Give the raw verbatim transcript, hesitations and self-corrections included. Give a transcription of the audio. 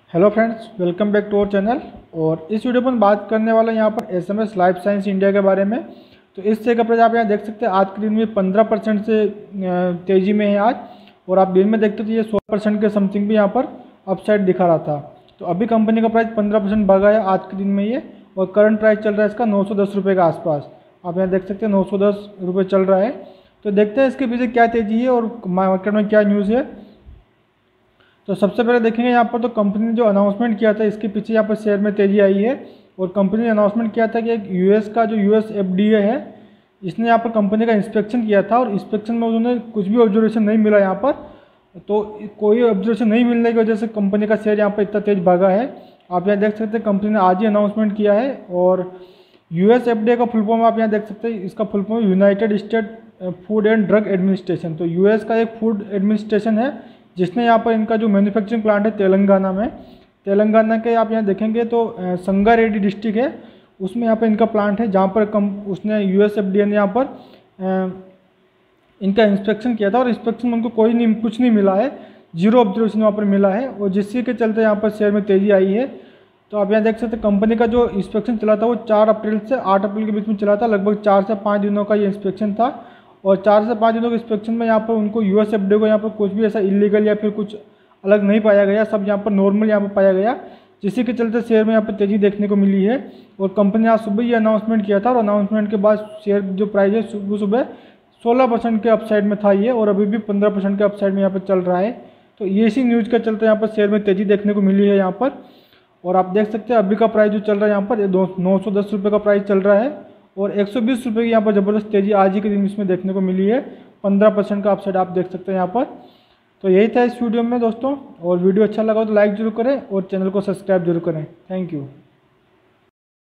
Hello friends, welcome back to our channel. और इस video पर हम बात करने वाला यहाँ पर एसएमएस लाइफ साइंस इंडिया के बारे में। तो इस शेयर का प्राइस आप यहाँ देख सकते हैं, आज के दिन में पंद्रह परसेंट से तेज़ी में है आज। और आप दिन में देखते तो ये सोलह परसेंट के समथिंग भी यहाँ पर अपसाइड दिखा रहा था। तो अभी कंपनी का प्राइस पंद्रह परसेंट भागा है आज के दिन में ये, और करंट प्राइस चल रहा है इसका नौ सौ दस रुपये के आसपास। आप यहाँ देख सकते हैं नौ सौ दस रुपये चल रहा है। तो देखते हैं इसके पीछे क्या तेज़ी है और मार्केट में क्या न्यूज़ है। तो सबसे पहले देखेंगे यहाँ पर, तो कंपनी ने जो अनाउंसमेंट किया था इसके पीछे यहाँ पर शेयर में तेज़ी आई है। और कंपनी ने अनाउंसमेंट किया था कि एक यूएस का जो यूएस एफडीए है, इसने यहाँ पर कंपनी का इंस्पेक्शन किया था, और इंस्पेक्शन में उन्होंने कुछ भी ऑब्जर्वेशन नहीं मिला यहाँ पर। तो कोई ऑब्जर्वेशन नहीं मिलने की वजह से कंपनी का शेयर यहाँ पर इतना तेज भागा है। आप यहाँ देख सकते हैं कंपनी ने आज ही अनाउंसमेंट किया है। और यूएस एफडीए का फुल फॉर्म आप यहाँ देख सकते हैं, इसका full form united state food and drug administration. तो यूएस का एक फूड एडमिनिस्ट्रेशन है जिसने यहाँ पर इनका जो मैन्युफैक्चरिंग प्लांट है तेलंगाना में, तेलंगाना के आप यहाँ देखेंगे तो संगारेड्डी डिस्ट्रिक्ट है, उसमें यहाँ पर इनका प्लांट है, जहाँ पर कम उसने यूएस एफडीए ने यहाँ पर आ, इनका इंस्पेक्शन किया था। और इंस्पेक्शन में उनको कोई नहीं कुछ नहीं मिला है, जीरो ऑब्जर्वेशन वहाँ पर मिला है, और जिसके के चलते यहाँ पर शेयर में तेज़ी आई है। तो आप यहाँ देख सकते हैं कंपनी का जो इंस्पेक्शन चला था वो चार अप्रैल से आठ अप्रैल के बीच में चला था। लगभग चार से पाँच दिनों का ये इंस्पेक्शन था। और चार से पाँच दिनों के इंस्पेक्शन में यहाँ पर उनको यूएस एफडीए को यहाँ पर कुछ भी ऐसा इलीगल या फिर कुछ अलग नहीं पाया गया, सब यहाँ पर नॉर्मल यहाँ पर पाया गया, जिसके के चलते शेयर में यहाँ पर तेज़ी देखने को मिली है। और कंपनी ने आज सुबह ये अनाउंसमेंट किया था, और अनाउंसमेंट के बाद शेयर जो प्राइस है सुबह सुबह सोलह परसेंट के अपसाइड में था ये, और अभी भी पंद्रह परसेंट के अपसाइड में यहाँ पर चल रहा है। तो ये इसी न्यूज़ के चलते यहाँ पर शेयर में तेज़ी देखने को मिली है यहाँ पर। और आप देख सकते हैं अभी का प्राइस जो चल रहा है यहाँ पर दो नौ सौ दस रुपये का प्राइस चल रहा है, और एक सौ बीस रुपये की यहाँ पर ज़बरदस्त तेज़ी आज ही के दिन इसमें देखने को मिली है। पंद्रह परसेंट का अपसाइड आप देख सकते हैं यहाँ पर। तो यही था इस वीडियो में दोस्तों, और वीडियो अच्छा लगा तो लाइक जरूर करें और चैनल को सब्सक्राइब जरूर करें। Thank you.